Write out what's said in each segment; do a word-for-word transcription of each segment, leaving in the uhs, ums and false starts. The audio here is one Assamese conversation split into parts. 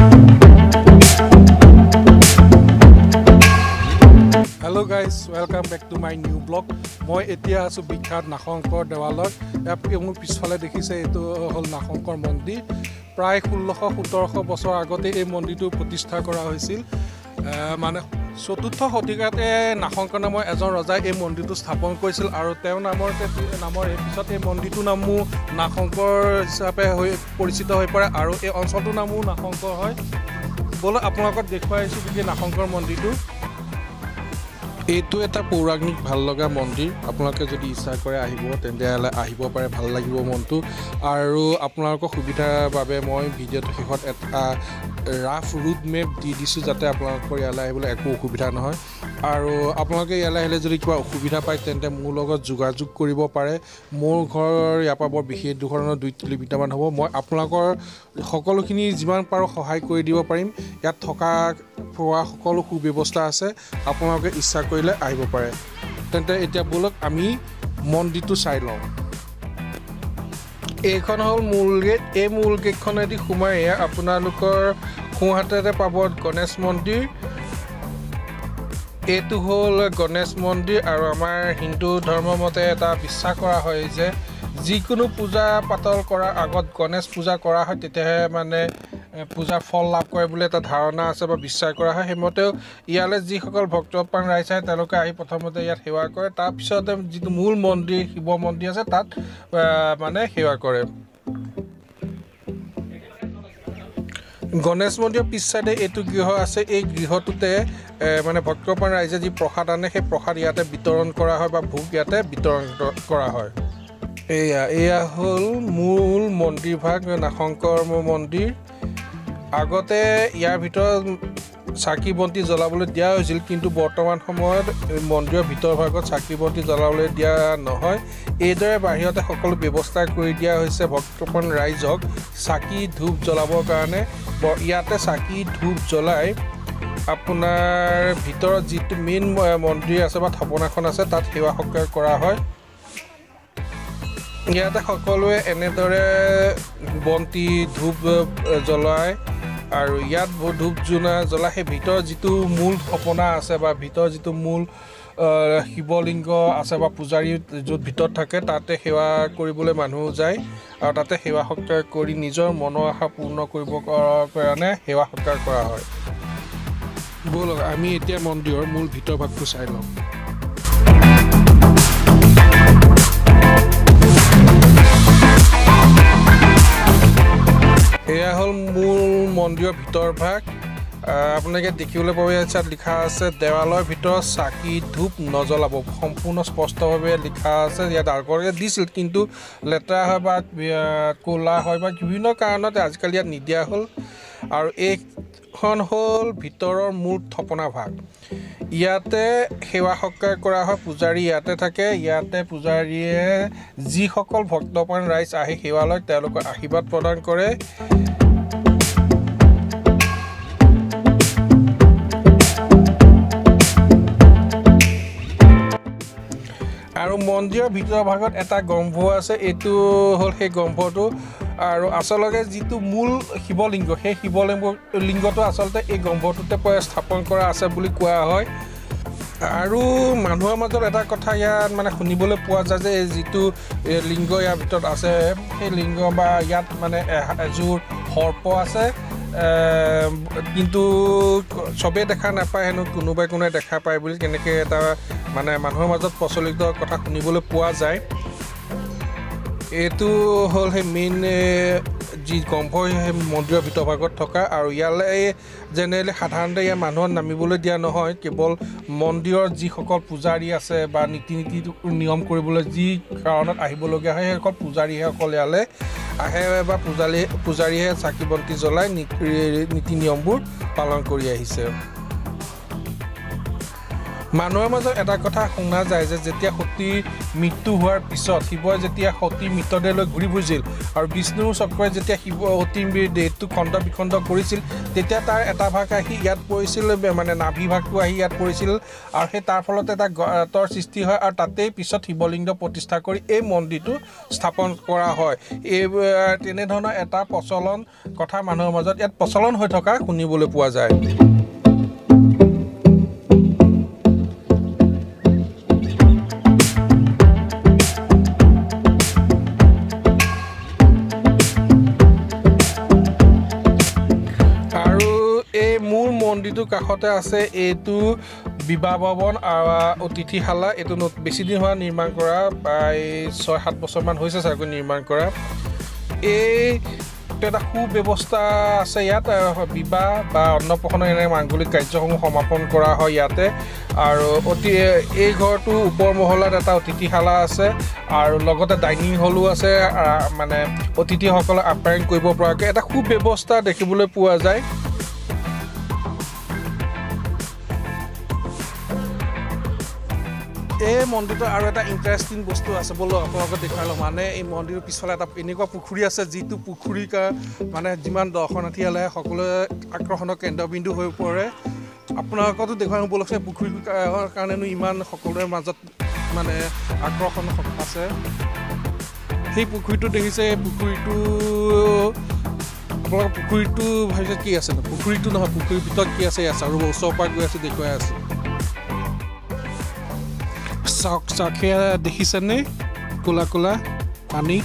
Hello guys, welcome back to my new blog. মই এতিয়া আছো বিখ্যাত নাগশংকৰ দেৱালয়। ইয়াৰ মোৰ পিছফালে দেখিছে এইটো হল নাগশংকৰ মন্দিৰ। প্ৰায় ষোল্লশ সোতৰশ বছৰ আগতে এই মন্দিৰটো প্ৰতিষ্ঠা কৰা হৈছিল। মানে চতুৰ্থ শতিকাতে নাগশংকৰ নামৰ এজন ৰজাই এই মন্দিৰটো স্থাপন কৰিছিল আৰু তেওঁৰ নামৰ নামৰ পিছত এই মন্দিৰটোৰ নামো নাগশংকৰ হিচাপে হৈ পৰিচিত হৈ পৰে আৰু এই অঞ্চলটোৰ নামো নাগশংকৰ হয়। বলক আপোনালোকক দেখুৱাই আছোঁ যে নাগশংকৰ মন্দিৰটো। এইটো এটা পৌৰাণিক ভাল লগা মন্দিৰ। আপোনালোকে যদি ইচ্ছা কৰে আহিব তেন্তে আহিব পাৰে, ভাল লাগিব মনটো। আৰু আপোনালোকৰ সুবিধাৰ বাবে মই ভিডিঅ'টো শেষত এটা ৰাফ ৰুট মেপ দি দিছোঁ যাতে আপোনালোকৰ ইয়ালৈ আহিবলৈ একো অসুবিধা নহয়। আৰু আপোনালোকে ইয়ালৈ আহিলে যদি কিবা অসুবিধা পায় তেন্তে মোৰ লগত যোগাযোগ কৰিব পাৰে। মোৰ ঘৰ ইয়াৰ পৰা বৰ বিশেষ ধৰণৰ দুই কিলোমিটাৰমান হ'ব। মই আপোনালোকৰ সকলোখিনি যিমান পাৰোঁ সহায় কৰি দিব পাৰিম। ইয়াত থকা খোৱা সকলো সুব্যৱস্থা আছে, আপোনালোকে ইচ্ছা কৰিলে আহিব পাৰে। তেন্তে এতিয়া বলক আমি মন্দিৰটো চাই লওঁ। এইখন হ'ল মূল গেট। এই মূল গেটখনেদি সোমাই আপোনালোকৰ সোঁহাতেৰে পাব গণেশ মন্দিৰ। এইটো হ'ল গণেশ মন্দিৰ আৰু আমাৰ হিন্দু ধৰ্মৰ মতে এটা বিশ্বাস কৰা হয় যে যিকোনো পূজা পাতল কৰাৰ আগত গণেশ পূজা কৰা হয়, তেতিয়াহে মানে পূজাৰ ফল লাভ কৰে বুলি এটা ধাৰণা আছে বা বিশ্বাস কৰা হয়। সেইমতেও ইয়ালৈ যিসকল ভক্তপ্ৰাণ ৰাইজ আহে তেওঁলোকে আহি প্ৰথমতে ইয়াত সেৱা কৰে, তাৰপিছতে যিটো মূল মন্দিৰ শিৱ মন্দিৰ আছে তাত মানে সেৱা কৰে। গণেশ মন্দিৰৰ পিছ চাইডে এইটো গৃহ আছে। এই গৃহটোতে মানে ভক্তপ্ৰাণ ৰাইজে যি প্ৰসাদ আনে সেই প্ৰসাদ ইয়াতে বিতৰণ কৰা হয় বা ভোগ ইয়াতে বিতৰণ কৰা হয়। এয়া এয়া হ'ল মূল মন্দিৰ ভাগ নাগশংকৰ মন্দিৰ। আগতে ইয়াৰ ভিতৰত চাকি বন্তি জ্বলাবলৈ দিয়া হৈছিল, কিন্তু বৰ্তমান সময়ত মন্দিৰৰ ভিতৰ ভাগত চাকি বন্তি জ্বলাবলৈ দিয়া নহয়। এইদৰে বাহিৰতে সকলো ব্যৱস্থা কৰি দিয়া হৈছে ভক্তপ্ৰাণ ৰাইজক চাকি ধূপ জ্বলাবৰ কাৰণে। ইয়াতে চাকি ধূপ জ্বলাই আপোনাৰ ভিতৰত যিটো মেইন মন্দিৰ আছে বা থাপনাখন আছে তাত সেৱা সৎকাৰ কৰা হয়। ইয়াতে সকলোৱে এনেদৰে বন্তি ধূপ জ্বলায় আৰু ইয়াত ধূপ জোনা জ্বলাই সেই ভিতৰত যিটো মূল থাপনা আছে বা ভিতৰত যিটো মূল শিৱলিংগ আছে বা পূজাৰী য'ত ভিতৰত থাকে তাতে সেৱা কৰিবলৈ মানুহ যায় আৰু তাতে সেৱা সৎকাৰ কৰি নিজৰ মনৰ আশা পূৰ্ণ কৰিবৰ কাৰণে সেৱা সৎকাৰ কৰা হয়। ব'লক আমি এতিয়া মন্দিৰৰ মূল ভিতৰ ভাগটো চাই লওঁ। এয়া হ'ল মূল মন্দিৰৰ ভিতৰ ভাগ। আপোনালোকে দেখিবলৈ পাব ইয়াত লিখা আছে দেৱালয়ৰ ভিতৰত চাকি ধূপ নজ্বলাব। সম্পূৰ্ণ স্পষ্টভাৱে লিখা আছে। ইয়াত আগতে দিছিল কিন্তু লেতেৰা হয় বা ক'লা হয় বা বিভিন্ন কাৰণতে আজিকালি ইয়াত নিদিয়া হ'ল। আৰু এইখন হ'ল ভিতৰৰ মূল থাপনা ভাগ। ইয়াতে সেৱা সৎকাৰ কৰা হয়, পূজাৰী ইয়াতে থাকে। ইয়াতে পূজাৰীয়ে যিসকল ভক্তপ্ৰাণ ৰাইজ আহি সেৱা লয় তেওঁলোকক আশীৰ্বাদ প্ৰদান কৰে। আৰু মন্দিৰৰ ভিতৰৰ ভাগত এটা গম্ভ আছে। এইটো হ'ল সেই গম্ভটো। আৰু আচলতে যিটো মূল শিৱলিংগ সেই শিৱলিংগ লিংগটো আচলতে এই গম্ভটোতে স্থাপন কৰা আছে বুলি কোৱা হয়। আৰু মানুহৰ মাজত এটা কথা ইয়াত মানে শুনিবলৈ পোৱা যায় যে যিটো লিংগ ইয়াৰ ভিতৰত আছে সেই লিংগ বা ইয়াত মানে এযোৰ সৰ্প আছে, কিন্তু চবেই দেখা নাপায় হেনো, কোনোবাই কোনোবাই দেখা পায় বুলি কেনেকৈ এটা মানে মানুহৰ মাজত প্ৰচলিত কথা শুনিবলৈ পোৱা যায়। এইটো হ'ল সেই মেইন যি গম্ভ সেই মন্দিৰৰ ভিতৰ ভাগত থকা। আৰু ইয়ালৈ জেনেৰেলি সাধাৰণতে ইয়াৰ মানুহক নামিবলৈ দিয়া নহয়। কেৱল মন্দিৰৰ যিসকল পূজাৰী আছে বা নীতি নীতি নিয়ম কৰিবলৈ যি কাৰণত আহিবলগীয়া হয় সেইসকল পূজাৰীহে অকল ইয়ালৈ আহে বা পূজাৰী পূজাৰীহে চাকি বন্তি জ্বলাই নীতি নিয়মবোৰ পালন কৰি আহিছে। মানুহৰ মাজত এটা কথা শুনা যায় যে যেতিয়া সতীৰ মৃত্যু হোৱাৰ পিছত শিৱই যেতিয়া সতীৰ মৃতদেহ লৈ ঘূৰি ফুৰিছিল আৰু বিষ্ণুৰ চক্ৰই যেতিয়া শিৱ সতীৰ দেহটো খণ্ড বিখণ্ড কৰিছিল তেতিয়া তাৰ এটা ভাগ আহি ইয়াত পৰিছিল মানে নাভি ভাগটো আহি ইয়াত পৰিছিল আৰু সেই তাৰ ফলত এটা গাঁতৰ সৃষ্টি হয় আৰু তাতেই পিছত শিৱলিংগ প্ৰতিষ্ঠা কৰি এই মন্দিৰটো স্থাপন কৰা হয় এই তেনেধৰণৰ এটা প্ৰচলন কথা মানুহৰ মাজত ইয়াত প্ৰচলন হৈ থকা শুনিবলৈ পোৱা যায় মন্দিৰটোৰ কাষতে আছে এইটো বিবাহ ভৱন আৰু অতিথিশালা এইটো বেছি দিন হোৱা নিৰ্মাণ কৰা প্ৰায় ছয় সাত বছৰমান হৈছে চাগৈ নিৰ্মাণ কৰা এই এটা সুব্যৱস্থা আছে ইয়াত বিবাহ বা অন্নপ্ৰসন্ন এনে মাংগলিক কাৰ্যসমূহ সমাপন কৰা হয় ইয়াতে আৰু অতি এই ঘৰটো ওপৰ মহলাত এটা অতিথিশালা আছে আৰু লগতে ডাইনিং হলো আছে মানে অতিথিসকলক আপ্যায়ন কৰিব পৰাকৈ এটা সুব্যৱস্থা দেখিবলৈ পোৱা যায় এই মন্দিৰটো আৰু এটা ইণ্টাৰেষ্টিং বস্তু আছে বলো আপোনালোকক দেখুৱাই লওঁ মানে এই মন্দিৰৰ পিছফালে এটা এনেকুৱা পুখুৰী আছে যিটো পুখুৰীৰ মানে যিমান দৰ্শনাৰ্থী আহে সকলোৱে আকৰ্ষণৰ কেন্দ্ৰবিন্দু হৈ পৰে আপোনালোকতো দেখুৱাই উপলক্ষে পুখুৰীৰ কাৰণেনো ইমান সকলোৰে মাজত মানে আকৰ্ষণ আছে সেই পুখুৰীটো দেখিছে এই পুখুৰীটো আপোনালোকৰ পুখুৰীটো ভাবিছে কি আছে পুখুৰীটো নহয় পুখুৰীৰ ভিতৰত কি আছে আছে আৰু ওচৰৰ পৰা গৈ আছে দেখুৱাই আছে চাওক চাওক সেয়া দেখিছেনে ক'লা ক'লা পানী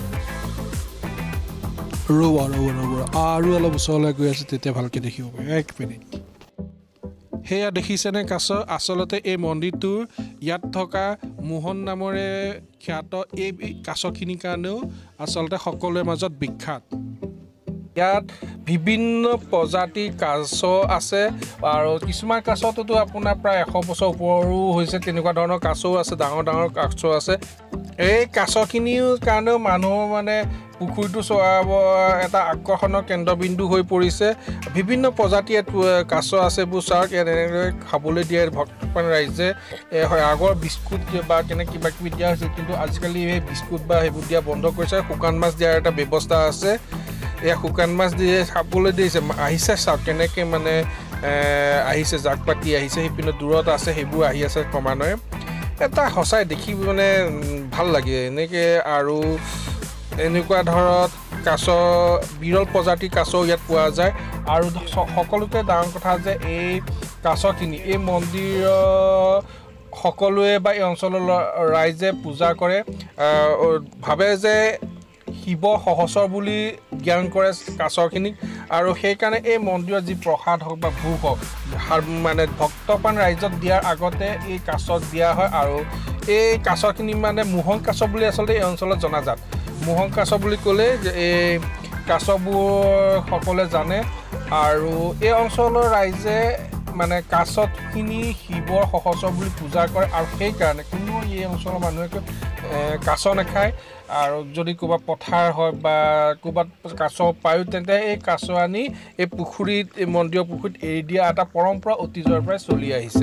ৰ'ব ৰ'ব ৰ'ব আৰু অলপ ওচৰলৈ গৈ আছে তেতিয়া ভালকৈ দেখিব পাৰি এক মিনিট সেয়া দেখিছেনে কাছ আচলতে এই মন্দিৰটোৰ ইয়াত থকা মোহন নামৰে খ্যাত এই কাছখিনিৰ কাৰণেও আচলতে সকলোৰে মাজত বিখ্যাত ইয়াত বিভিন্ন প্ৰজাতিৰ কাছ আছে আৰু কিছুমান কাছটোতো আপোনাৰ প্ৰায় এশ বছৰ ওপৰো হৈছে তেনেকুৱা ধৰণৰ কাছও আছে ডাঙৰ ডাঙৰ কাছ আছে এই কাছখিনিৰ কাৰণেও মানুহ মানে পুখুৰীটো চোৱাব এটা আকৰ্ষণৰ কেন্দ্ৰবিন্দু হৈ পৰিছে বিভিন্ন প্ৰজাতিৰ কাছ আছে এইবোৰ চাওক ইয়াত এনেদৰে খাবলৈ দিয়ে ভক্তপ্ৰাণ ৰাইজে আগৰ বিস্কুট বা কেনে কিবা কিবি দিয়া হৈছিল কিন্তু আজিকালি সেই বিস্কুট বা সেইবোৰ দিয়া বন্ধ কৰিছে শুকান মাছ দিয়াৰ এটা ব্যৱস্থা আছে এয়া শুকান মাছ দিয়ে খাবলৈ দিছে আহিছে চাওক কেনেকৈ মানে আহিছে জাক পাতি আহিছে সেইপিনে দূৰত আছে সেইবোৰ আহি আছে ক্ৰমান্বয়ে এটা সঁচাই দেখি মানে ভাল লাগে এনেকৈ আৰু এনেকুৱা ধৰত কাছ বিৰল প্ৰজাতিৰ কাছ ইয়াত পোৱা যায় আৰু সকলোতকৈ ডাঙৰ কথা যে এই কাছখিনি এই মন্দিৰৰ সকলোৱে বা এই অঞ্চলৰ ৰাইজে পূজা কৰে ভাবে যে শিৱ সহস্ৰ বুলি জ্ঞান কৰে কাছখিনিক আৰু সেইকাৰণে এই মন্দিৰৰ যি প্ৰসাদ হওক বা ভোগ হওক মানে ভক্তপ্ৰাণ ৰাইজক দিয়াৰ আগতে এই কাছক দিয়া হয় আৰু এই কাছখিনি মানে মোহন কাছ বুলি আচলতে এই অঞ্চলত জনাজাত মোহন কাছ বুলি ক'লে এই কাছবোৰ সকলোৱে জানে আৰু এই অঞ্চলৰ ৰাইজে মানে কাছখিনি শিৱৰ সহস্ৰ বুলি পূজা কৰে আৰু সেইকাৰণে কোনো এই অঞ্চলৰ মানুহে কাছ নাখায় আৰু যদি ক'ৰবাত পথাৰ হয় বা ক'ৰবাত কাছ পায়ো তেন্তে এই কাছ আনি এই পুখুৰীত এই মন্দিৰৰ পুখুৰীত এৰি দিয়া এটা পৰম্পৰা অতীজৰ পৰাই চলি আহিছে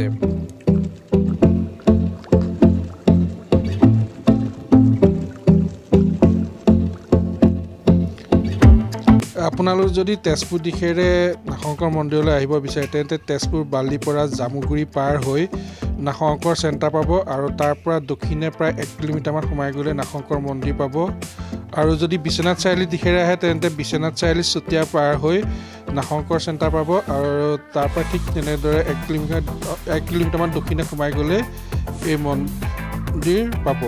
আপোনালোক যদি তেজপুৰ দিশেৰে নাগশংকৰ মন্দিৰলৈ আহিব বিচাৰে তেন্তে তেজপুৰ বালিপৰা জামুগুৰি পাৰ হৈ নাগশংকৰ চেণ্টাৰ পাব আৰু তাৰ পৰা দক্ষিণে প্ৰায় এক কিলোমিটাৰমান সোমাই গ'লে নাগশংকৰ মন্দিৰ পাব আৰু যদি বিশ্বনাথ চাৰিআলি দিশেৰে আহে তেন্তে বিশ্বনাথ চাৰিআলি চুতীয়া পাৰ হৈ নাগশংকৰ চেণ্টাৰ পাব আৰু তাৰ পৰা ঠিক তেনেদৰে এক কিলোমিটাৰ এক কিলোমিটাৰমান দক্ষিণে সোমাই গ'লে এই মন্দিৰ পাব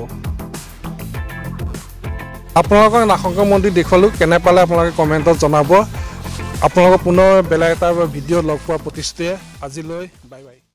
আপোনালোকৰ নাগশংকৰ মন্দিৰ দেখুৱালোঁ কেনে পালে আপোনালোকে কমেণ্টত জনাব আপোনালোকক পুনৰ বেলেগ এটা ভিডিঅ' লগ পোৱাৰ প্ৰতিশ্ৰুতিৰে আজিলৈ বাই বাই